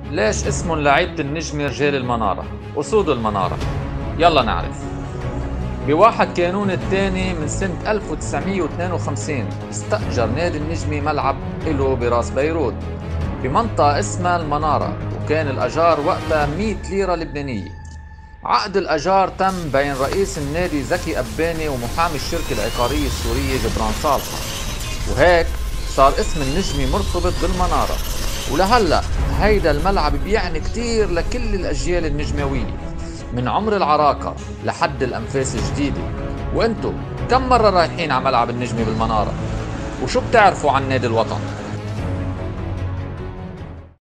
ليش اسمهم لعيبة النجمة رجال المنارة، أسود المنارة؟ يلا نعرف. بواحد كانون الثاني من سنة 1952 استأجر نادي النجمة ملعب إله براس بيروت بمنطقة اسمها المنارة، وكان الأجار وقتها 100 ليرة لبنانية. عقد الأجار تم بين رئيس النادي زكي أباني ومحامي الشركة العقارية السورية جبران صالحة، وهيك صار اسم النجمة مرتبط بالمنارة. ولهلأ هيدا الملعب بيعني كتير لكل الأجيال النجماوية من عمر العراقة لحد الأنفاس الجديدة. وانتو كم مرة رايحين على ملعب النجمة بالمنارة؟ وشو بتعرفوا عن نادي الوطن؟